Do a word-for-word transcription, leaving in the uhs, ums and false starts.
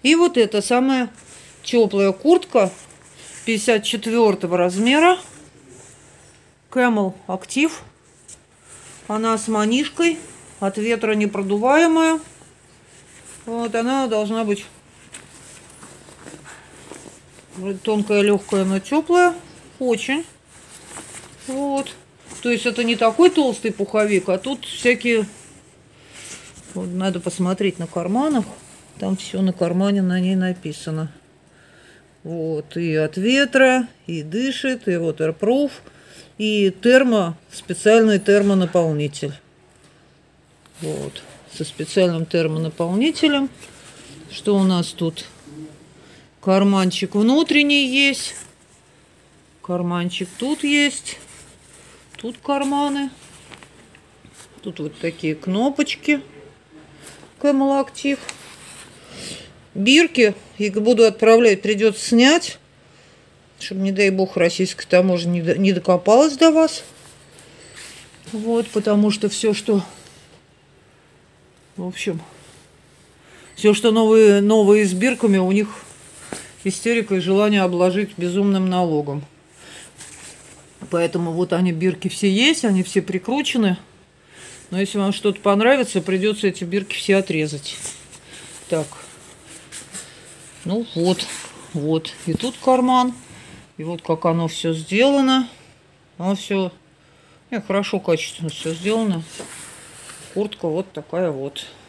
И вот эта самая теплая куртка пятьдесят четвёртого размера. Camel Active. Она с манишкой, от ветра непродуваемая. Вот она должна быть тонкая, легкая, но теплая. Очень. Вот. То есть это не такой толстый пуховик, а тут всякие... Вот, надо посмотреть на карманах. Там все на кармане на ней написано. Вот. И от ветра, и дышит, и waterproof, и термо, специальный термонаполнитель. Вот. Со специальным термонаполнителем. Что у нас тут? Карманчик внутренний есть. Карманчик тут есть. Тут карманы. Тут вот такие кнопочки. Camel Active. Бирки, их буду отправлять, придется снять. Чтобы, не дай бог, российская таможня не, до, не докопалась до вас. Вот, потому что все, что... В общем, все, что новые, новые с бирками, у них истерика и желание обложить безумным налогом. Поэтому вот они, бирки все есть, они все прикручены. Но если вам что-то понравится, придется эти бирки все отрезать. Так. Ну вот, вот. И тут карман. И вот как оно все сделано. Оно все хорошо, качественно все сделано. Куртка вот такая вот.